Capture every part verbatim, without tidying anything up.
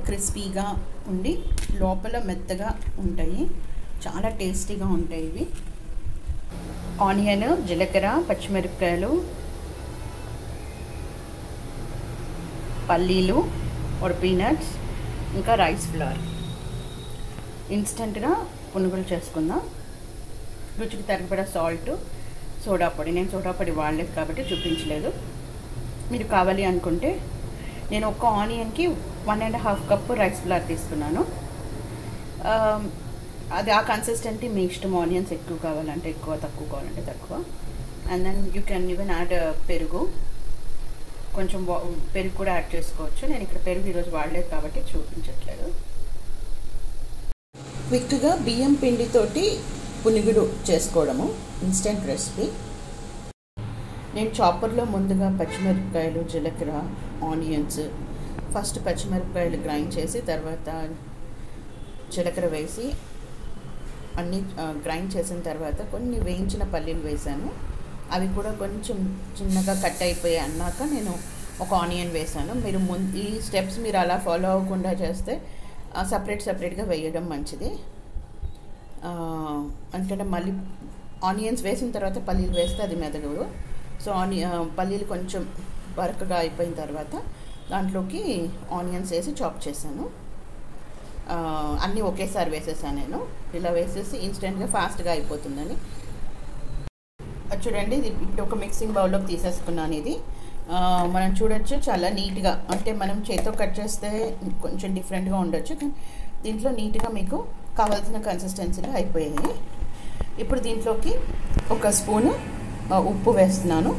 క్రిస్పీగా ఉండి లోపల మెత్తగా ఉంటాయి. చాలా టేస్టీగా ఉంటాయి ఇవి. ఆనియన్, జీలకర్ర, పచ్చిమిరపకాయలు, పల్లీలు or పీనట్స్, ఇంకా రైస్ ఫ్లవర్. ఇన్స్టెంట్గా పునుగులు చేసుకుందాం. రుచికి తగ్గబడ సాల్ట్, సోడా పొడి. నేను సోడా పొడి వాడలేదు కాబట్టి చూపించలేదు. మీరు కావాలి అనుకుంటే నేను ఒక ఆనియన్కి one and half cup rice flour తీసుకున్నాను. అది ఆ కన్సిస్టెన్సీ మీ ఇష్టం. ఆనియన్స్ ఎక్కువ కావాలంటే ఎక్కువ, తక్కువ కావాలంటే తక్కువ. And then you can even add పెరుగు. కొంచెం పెరుగు కూడా యాడ్ చేసుకోవచ్చు. నేను ఇక్కడ పెరుగు ఈరోజు వాడలేదు కాబట్టి చూపించట్లేదు. క్విక్గా బియ్యం పిండితోటి పునుగులు చేసుకోవడము ఇన్స్టెంట్ రెసిపీ. నేను చాపర్లో ముందుగా పచ్చిమిరపకాయలు, జీలకర్ర, ఆనియన్స్, ఫస్ట్ పచ్చిమిరపకాయలు గ్రైండ్ చేసి తర్వాత జీలకర్ర వేసి అన్నీ గ్రైండ్ చేసిన తర్వాత కొన్ని వేయించిన పల్లీలు వేసాను. అవి కూడా కొంచెం చిన్నగా కట్ అయిపోయి అన్నాక నేను ఒక ఆనియన్ వేసాను. మీరు ముందు ఈ స్టెప్స్ మీరు అలా ఫాలో అవ్వకుండా చేస్తే సపరేట్ సపరేట్గా వేయడం మంచిది. అంటే మళ్ళీ ఆనియన్స్ వేసిన తర్వాత పల్లీలు వేస్తే అది మెదగదు. సో ఆనియ పల్లీలు కొంచెం బరకగా అయిపోయిన తర్వాత దాంట్లోకి ఆనియన్స్ వేసి చాప్ చేశాను. అన్నీ ఒకేసారి వేసేసాను నేను. ఇలా వేసేసి ఇన్స్టెంట్గా ఫాస్ట్గా అయిపోతుందని. చూడండి, ఇది ఇప్పుడు ఒక మిక్సింగ్ బౌల్లోకి తీసేసుకున్నాను. ఇది మనం చూడొచ్చు చాలా నీట్గా, అంటే మనం చేతితో కట్ చేస్తే కొంచెం డిఫరెంట్గా ఉండొచ్చు, కానీ దీంట్లో నీట్గా మీకు కావాల్సిన కన్సిస్టెన్సీలో అయిపోయాయి. ఇప్పుడు దీంట్లోకి ఒక స్పూను ఉప్పు వేస్తున్నాను.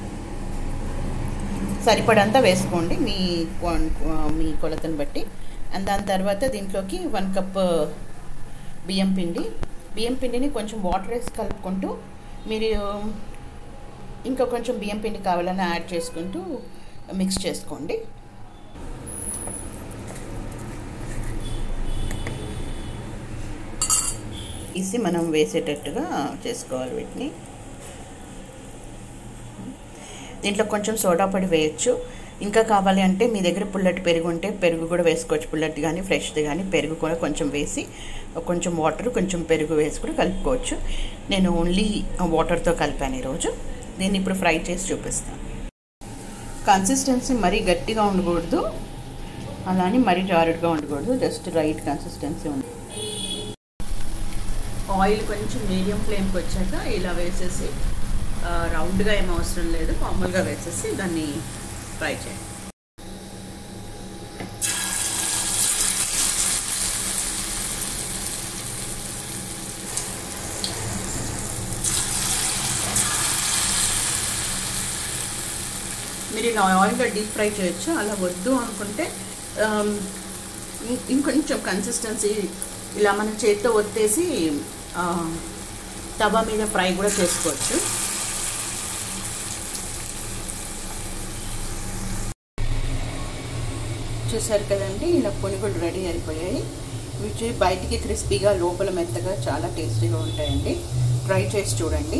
సరిపడంతా వేసుకోండి మీ మీ కొలతను బట్టి. అండ్ దాని తర్వాత దీంట్లోకి వన్ కప్ బియ్యం పిండి. బియ్యం పిండిని కొంచెం వాటర్ వేసి కలుపుకుంటూ మీరు ఇంకా కొంచెం బియ్యం పిండి కావాలని యాడ్ చేసుకుంటూ మిక్స్ చేసుకోండి. ఇసి మనం వేసేటట్టుగా చేసుకోవాలి వీటిని. దీంట్లో కొంచెం సోడా పొడి వేయచ్చు. ఇంకా కావాలి అంటే మీ దగ్గర పుల్లటి పెరుగు ఉంటే పెరుగు కూడా వేసుకోవచ్చు. పుల్లటి కానీ ఫ్రెష్ది కానీ పెరుగు కూడా కొంచెం వేసి కొంచెం వాటర్ కొంచెం పెరుగు వేసి కూడా కలుపుకోవచ్చు. నేను ఓన్లీ వాటర్తో కలిపాను ఈరోజు. దీన్ని ఇప్పుడు ఫ్రై చేసి చూపిస్తాను. కన్సిస్టెన్సీ మరీ గట్టిగా ఉండకూడదు, అలానే మరీ జారుడుగా ఉండకూడదు. జస్ట్ రైట్ కన్సిస్టెన్సీ ఉంది. ఆయిల్ కొంచెం మీడియం ఫ్లేమ్కి వచ్చాక ఇలా వేసేసి, రౌండ్గా ఏం అవసరం లేదు, మామూలుగా వేసేసి దాన్ని ఫ్రై చేయండి. మీరు ఇలా ఆయిల్గా డీప్ ఫ్రై చేయొచ్చు. అలా వద్దు అనుకుంటే ఇంకొంచెం కన్సిస్టెన్సీ ఇలా మనం చేతితో ఒత్తేసి తవా మీద ఫ్రై కూడా చేసుకోవచ్చు. చూసారు కదండి, ఇలా పునుగులు రెడీ అయిపోయాయి. వీటి బయటికి క్రిస్పీగా, లోపల మెత్తగా చాలా టేస్టీగా ఉంటాయండి. ట్రై చేసి చూడండి.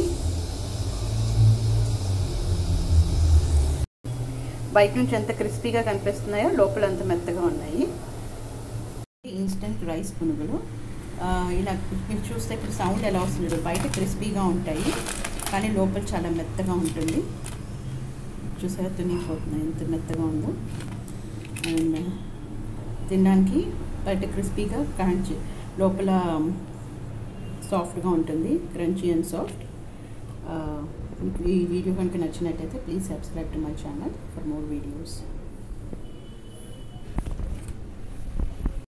బయట నుంచి ఎంత క్రిస్పీగా కనిపిస్తున్నాయో లోపల అంత మెత్తగా ఉన్నాయి. ఇన్స్టెంట్ రైస్ పునుగులు ఇలా మీరు చూస్తే ఇప్పుడు సౌండ్ ఎలా వస్తుంది. బయట క్రిస్పీగా ఉంటాయి కానీ లోపల చాలా మెత్తగా ఉంటుంది. చూసారా, తునిగిపోతున్నాయి ఎంత మెత్తగా ఉందో. అండ్ తినడానికి బయట క్రిస్పీగా, క్రంచీ, లోపల సాఫ్ట్గా ఉంటుంది. Crunchy and soft. ఈ వీడియో కనుక నచ్చినట్టయితే please subscribe to my channel for more videos.